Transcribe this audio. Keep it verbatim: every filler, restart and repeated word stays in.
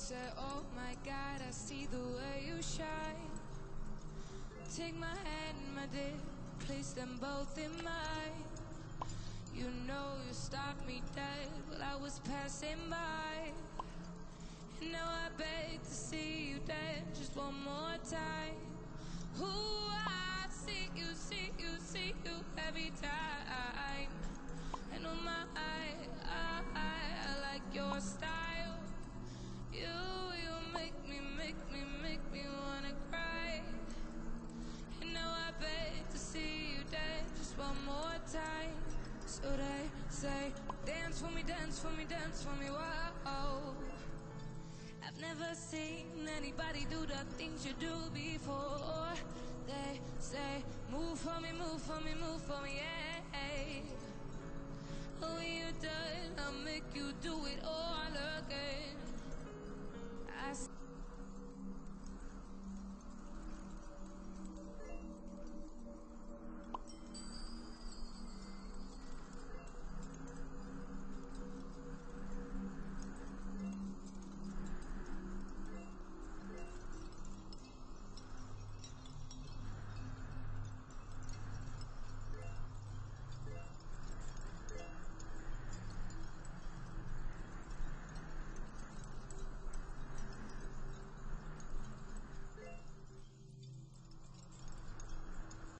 say, oh my God, I see the way you shine. Take my hand and my dick, place them both in mine. You know you stopped me dead while I was passing by. And now I beg to see you dead just one more time. Ooh, I see you, see you, see you every time. And oh my, I, I, I like your style. You, you make me, make me, make me wanna cry. And now I beg to see you dead just one more time. So they say, dance for me, dance for me, dance for me, whoa. I've never seen anybody do the things you do before. They say, move for me, move for me, move for me, yeah. When you're done, I'll make you do it all.